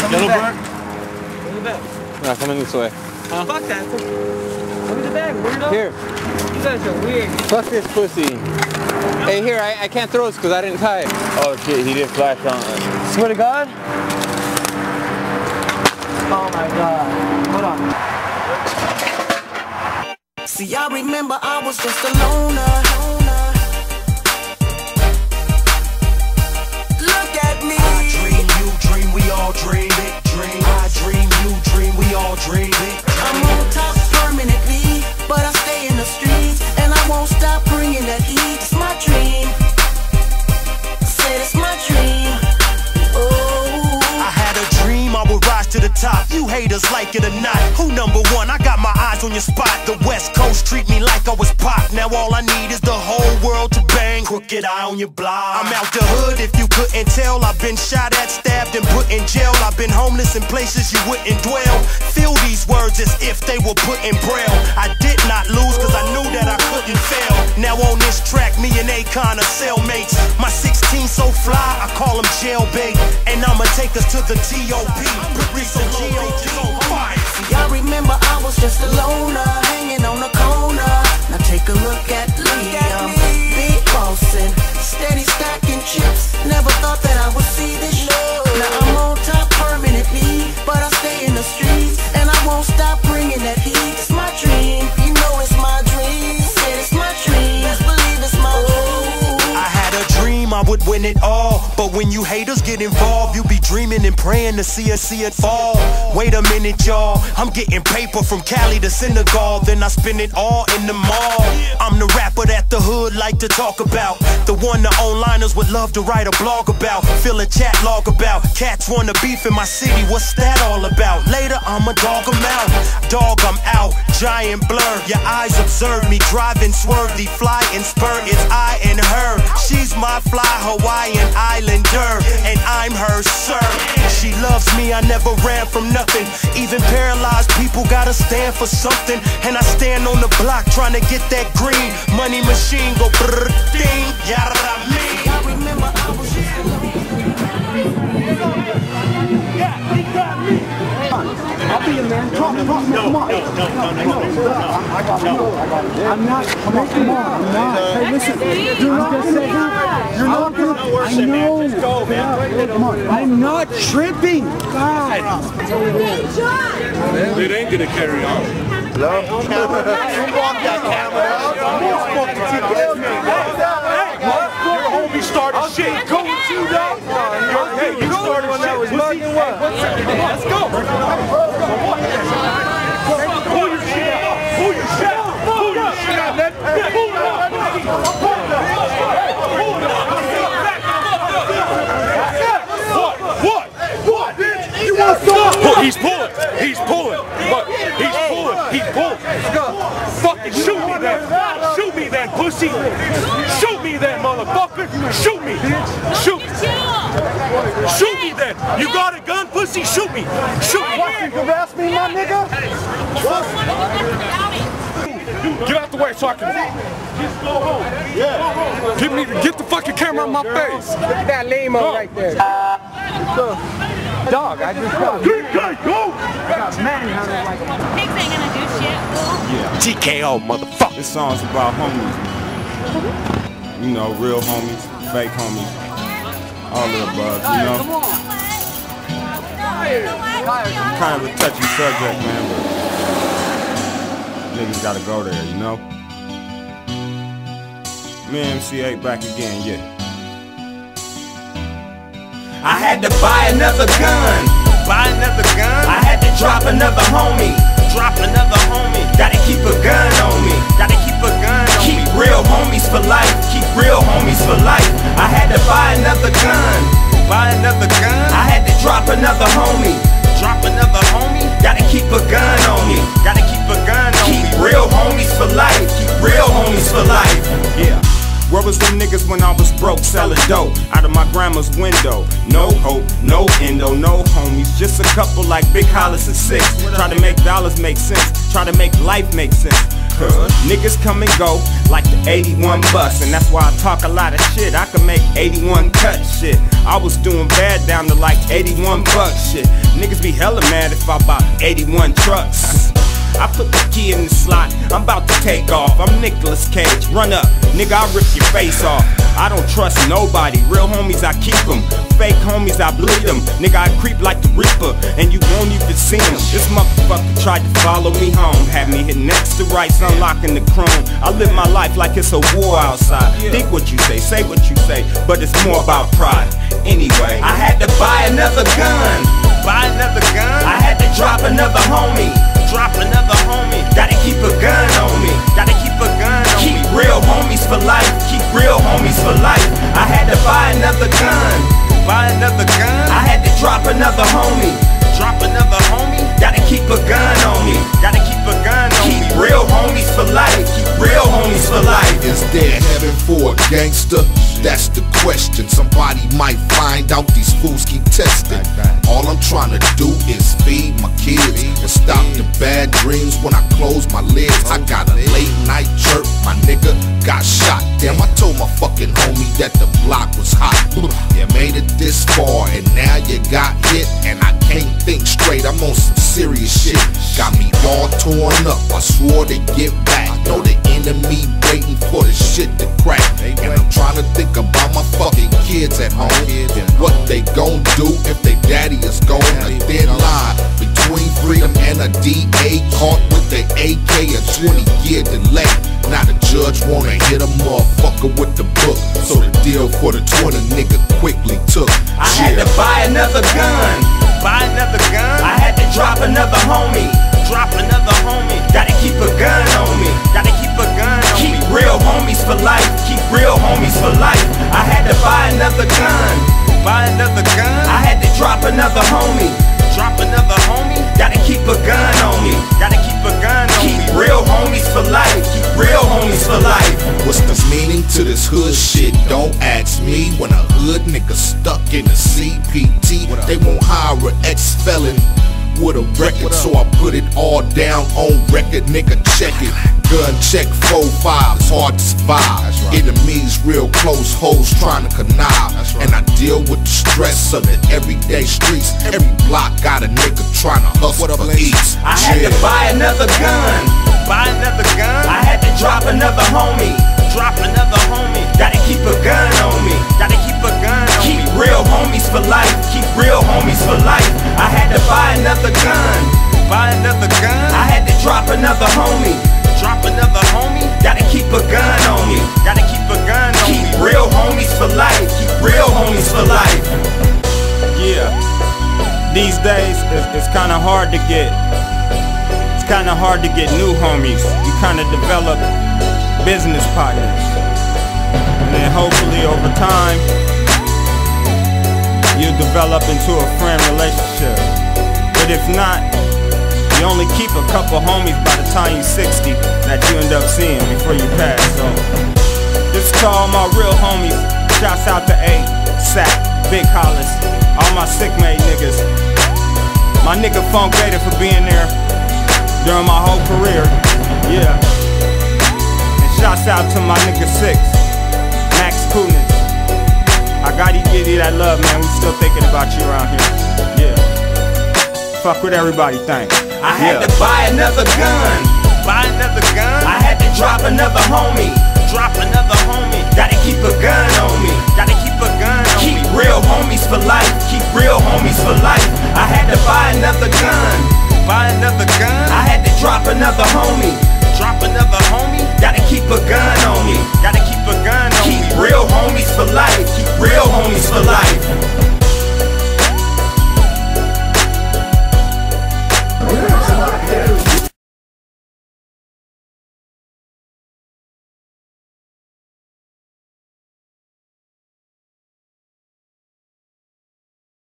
Yellowbird? Where's the bag? No, coming this way. Huh? Fuck that. Look at the bag, weirdo. Here. You guys are weird. Fuck this pussy. Hey, here, I can't throw this because I didn't tie it. Oh shit, he did flash on us. Swear to God? Oh my God. Hold on. See, I remember I was just a loner. Look at me. I dream, you dream, we all dream it. Dream. I dream, you dream, we all dream it. I'm on top permanently, but I stay in the streets, and I won't stop bringing that heat. It's my dream. I said it's my dream. Oh, I had a dream I would rise to the top. You haters like it or not. Who number one? I got my eyes on your spot. The West Coast treat me like I was pop. Now all I need is the whole world to bang. Crooked eye on your block. I'm out the hood if you couldn't tell. I've been shot at, stabbed, and put in jail. I've been homeless in places you wouldn't dwell. Feel these words as if they were put in braille. I did not lose cause I knew that I couldn't fail. Now on this track, me and Akon are cellmates. My 16 so fly, I call him jailbait. And I'ma take us to the T.O.P. Recent G.O.G. on fire. See, I remember I was just a loner, hanging on the corner. Now take a look at me, I'm big bossing, steady stacking chips. Never thought that I would see this show. Now I'm on top permanently, but I stay in the streets, and I won't stop bringing that heat. It's my dream, you know it's my dream. Said it's my dream, best believe it's my dream. I had a dream I would win it all, but when you haters get involved, you be dreaming and praying to see it fall. Wait a minute, y'all, I'm getting paper from Cali to Senegal, then I spend it all in the mall. I'm the rapper that the hood like to talk about, the one the onliners would love to write a blog about, fill a chat log about. Cats wanna beef in my city, what's that all about? Later I'ma dog 'em out. Dog, I'm out, giant blur. Your eyes observe me, driving swervy, fly and spur. It's I and her. She's my fly Hawaiian Islander, and I'm her sir. She loves me, I never ran from nothing. Even paralyzed people gotta stand for something. And I stand on the block trying to get that green money machine go brrr ding. Yada I remember I was just I'll be a man. Come on. No. I got it. I'm not. Come on. I'm not. Hey, listen. You're not gonna say that. You're not gonna. I know. Just go, man. Come on. I'm not tripping. God. It ain't gonna carry on. Hello? You walk that camera out. Your homie started shit. Go with you, dog. Hey, you started shit. Let's go. Pull your shit out. Pull your shit out. Pull your shit out. Pull it out. What? You want to He's pulling. He's pulling. Fucking shoot me then. Shoot me then, pussy. Shoot me then, motherfucker. Shoot me. Shoot me then. You got a gun, pussy? Shoot me. Shoot me. You harass me, my nigga? Get out the way so I can. Just go home. Yeah. Get the fucking camera on my face. Look at that lame-o right there. Dog, I just got go! manhunted like a... Pigs ain't gonna do shit. Yeah. TKO, motherfucker. This song's about homies. You know, real homies, fake homies, all of the above, you know. Kind of a touchy subject, man, but niggas gotta go there, you know. Me and MC8 back again, yeah. I had to buy another gun. I had to drop another homie. Gotta keep a gun on me. Keep real homies for life. I had to buy another gun. I had to drop another homie. Gotta keep a gun on me. Keep real homies for life. Yeah. Where was them niggas when I was broke, selling dope out of my grandma's window? No hope, no endo, no homies, just a couple like Big Hollis and Six. Try to make dollars make sense, try to make life make sense. Niggas come and go like the 81 bus, and that's why I talk a lot of shit. I can make 81 cuts, shit. I was doing bad down to like 81 bucks, shit. Niggas be hella mad if I buy 81 trucks. I put the key in the slot, I'm about to take off. I'm Nicolas Cage, run up, nigga, I'll rip your face off. I don't trust nobody, real homies I keep them. Fake homies I bleed them, nigga I creep like the Reaper, and you won't even see him. This motherfucker tried to follow me home, had me hit next to rights, unlocking the chrome. I live my life like it's a war outside. Think what you say what you say, but it's more about pride. Anyway, I had to buy another gun. I had to drop another homie. Gotta keep a gun on me. Keep real homies for life. Keep real homies for life. I had to buy another gun. I had to drop another homie. Gotta keep a gun on me. Keep real homies for life. Keep real homies for life. Is there heaven for a gangster? That's the question. Somebody might find out these fools keep testing. All I'm trying to do is feed my kids and stop the bad dreams when I close my lids. I got a late night chirp, my nigga got shot. Damn, I told my fucking homie that the block was hot. You made it this far and now you got hit, and I can't think straight. I'm on some serious shit. Got me all torn up, I swore to get back. Know the enemy waiting for the shit to crack, and I'm trying to think about my fucking kids at home and what they gon' do if they daddy is gone. A thin line between freedom and a DA caught with the AK, a 20-year delay. Now the judge wanna hit a motherfucker with the book, so the deal for the 20 nigga quickly took. I had to buy another gun. I had to drop another homie. Gotta keep a gun on me. Keep real homies for life. Keep real homies for life. I had to buy another gun. I had to drop another homie. Gotta keep a gun on me. Keep real homies for life. Keep real homies for life. What's the meaning to this hood shit? Don't ask me. When a hood nigga stuck in the CPT, they won't hire an ex-felon with a record, so I put it all down on record. Nigga, check it. Gun check 4-5, it's hard to survive. Enemies real close, hoes trying to connive. And I deal with the stress of the everyday streets. Every block got a nigga trying to hustle for eats. I had to buy another gun. I had to drop another homie. Gotta keep a gun on me. Keep real homies for life. Keep real homies for life. I had to buy another gun. I had to drop another homie. Gotta keep a gun on me. Keep real homies for life. Keep real homies for life. Yeah. These days it's kinda hard to get. It's kinda hard to get new homies. You kinda develop business partners, and then hopefully over time you develop into a friend relationship. But if not, you only keep a couple homies by the time you're 60 that you end up seeing before you pass. So this is to all my real homies. Shouts out to A, Sack, Big Hollis, all my sick made niggas. My nigga Funk Gator for being there during my whole career. Yeah. Shouts out to my nigga 6, Max Kunis. I gotta give you that love, man. We still thinking about you around here. Yeah. Fuck what everybody think. I had to buy another gun. I had to drop another homie.